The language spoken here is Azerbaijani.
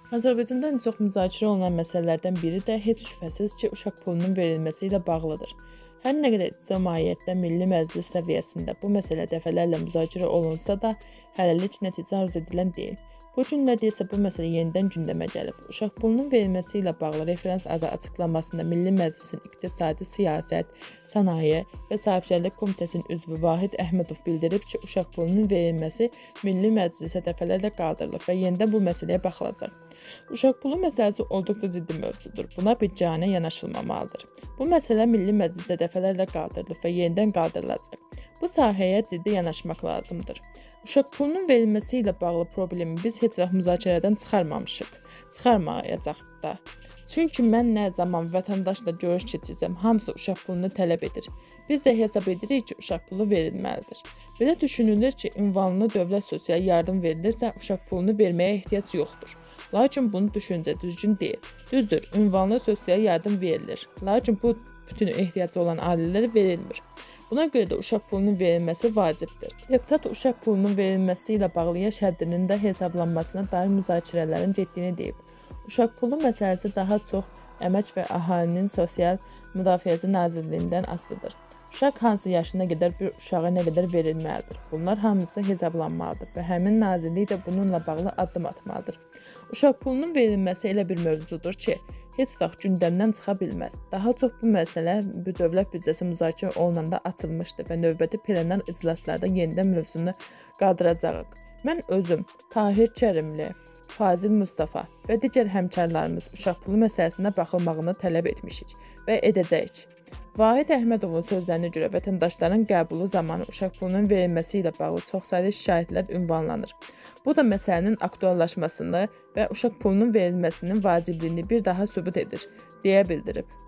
Azərbaycanda ən çox müzakirə olunan məsələlərdən biri də heç şübhəsiz ki, uşaq pulunun verilməsi ilə bağlıdır. Hər nə qədər ictimaiyyətdə Milli Məclis səviyyəsində bu məsələ dəfələrlə müzakirə olunsa da, hələlik nəticə arzu edilən deyil. Bu günlərdə isə bu məsələ yenidən gündəmə gəlib. Uşaq pulunun verilməsi ilə bağlı referans açıqlamasında Milli Məclisin İqtisadi Siyasət, Sənaye və Sahibkarlıq Komitəsinin üzvü Vahid Əhmədov bildirib ki, uşaq pulunun verilməsi Milli Məclisə dəfələrlə qaldırılıb və yenidən bu məsələyə baxılacaq. Uşaq pulu məsələsi olduqca ciddi mövzudur. Buna biganə yanaşılmamalıdır. Bu məsələ Milli Məclisdə dəfələrlə qaldırılıb və yenidən qaldırılacaq. Bu sahəyə ciddi yanaşmaq lazımdır. Uşaq pulunun verilməsi ilə bağlı problemi biz heç vaxt müzakirədən çıxarmamışıq. Çıxarmayacaq da. Çünki mən nə zaman vətəndaşla görüş keçirsəm, hamısı uşaq pulunu tələb edir. Biz də hesab edirik ki, uşaq pulu verilməlidir. Belə düşünülür ki, ünvanlı dövlət sosial yardım verilirsə, uşaq pulunu verməyə ehtiyac yoxdur. Lakin bunu düşüncə düzgün deyil. Düzdür, ünvanlı sosial yardım verilir. Lakin bu bütün ehtiyacı olan ailələrə verilmir. Buna görə də uşaq pulunun verilməsi vacibdir. Deputat uşaq pulunun verilməsi ilə bağlı yaş həddinin də hesablanmasına dair müzakirələrin getdiyini deyib. Uşaq pulu məsələsi daha çox Əmək və Əhalinin Sosial Müdafiəsi Nazirliyindən asılıdır. Uşaq hansı yaşına qədər bir uşağa nə qədər verilməlidir? Bunlar hamısı hesablanmalıdır və həmin nazirlik də bununla bağlı addım atmalıdır. Uşaq pulunun verilməsi elə bir mövzudur ki, heç vaxt gündəmdən çıxa bilməz. Daha çox bu məsələ dövlət büdcəsi müzakirə olunanda açılmışdı və növbəti plenar iclaslarda yenidən mövzunu qaldıracağıq. Mən özüm, Tahir Kərimli, Fazil Mustafa və digər həmkarlarımız uşaq pulu məsələsinə baxılmağını tələb etmişik və edəcəyik. Vahid Əhmədovun sözlərinə görə vətəndaşların qəbulu zamanı uşaq pulunun verilməsi ilə bağlı çoxsaylı şikayətlər ünvanlanır. Bu da məsələnin aktuallaşmasını və uşaq pulunun verilməsinin vacibliyini bir daha sübut edir, deyə bildirib.